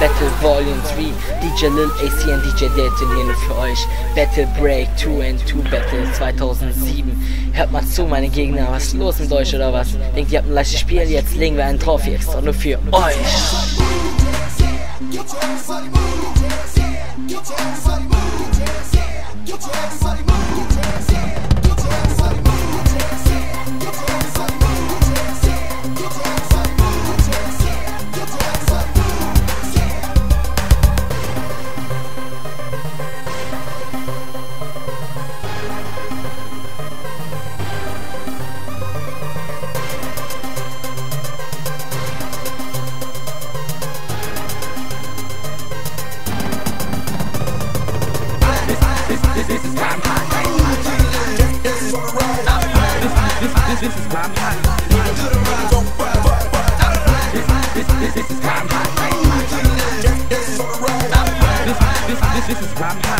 Battle Volume 3, DJ Lil AC und DJ Delton hier nur für euch. Battle Break 2 and 2 Battle 2007. Hört mal zu, meine Gegner, was ist los mit euch oder was? Denkt ihr habt ein leichtes Spiel? Jetzt legen wir einen drauf hier extra nur für euch. This is my mind. This is my mind.